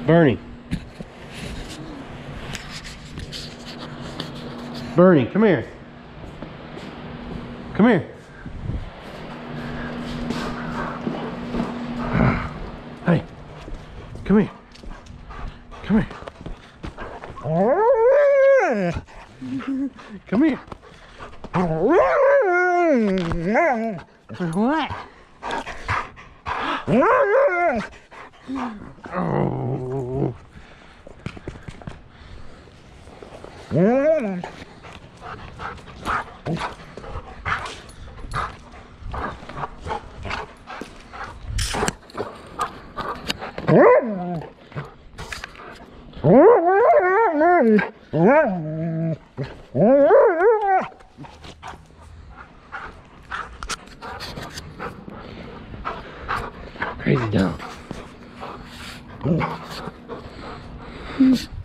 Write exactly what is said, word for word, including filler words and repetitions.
Bernie. Bernie, come here. Come here. Hey, come here. Come here. Come here. What? Oh. Crazy dog.